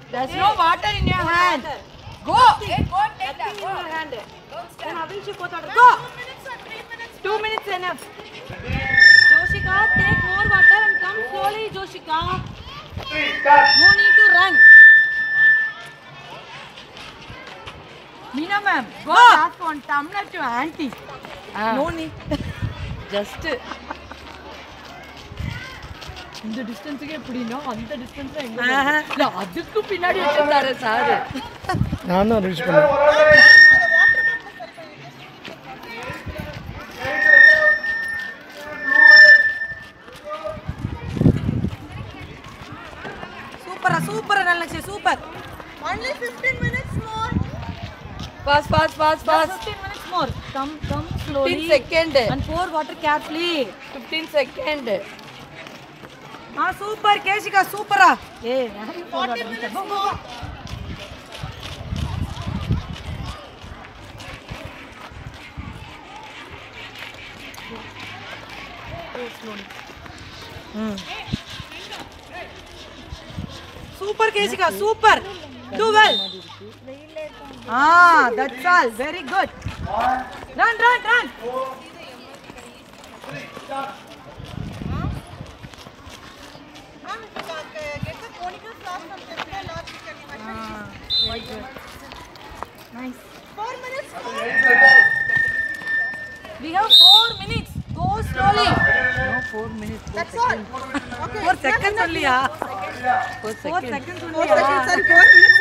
There's no water in your hand. Go. Hey, go and take that. In your hand. Then Avilshi go. 2 minutes enough. Joshika, take more water and come slowly, Joshika. No need to run. Meena ma'am, go ask one tumbler to auntie. No need. Just. இந்த டிஸ்டன்ஸ்க்கு எப்படினா அந்த டிஸ்டன்ஸ்ல எங்க இல்ல அதுக்கு பின்னாடி வச்சிருந்தாரு sir. நான் தான் ரீச் பண்ணேன். Super, Nalakshi, super. Only 15 minutes more. Fast. 15 minutes more. Come slowly. 15 seconds. And pour water carefully. 15 seconds. Super, Keshika, super. Hey, 40 minutes more. Slowly. Super, Keshika, super. Do well. That's all. Very good. Run. Very good. Nice. 4 minutes. We have 4 minutes. Go slowly. No, 4 minutes. That's all. Okay. 4 seconds only. 4 seconds. 4 seconds. 4 minutes.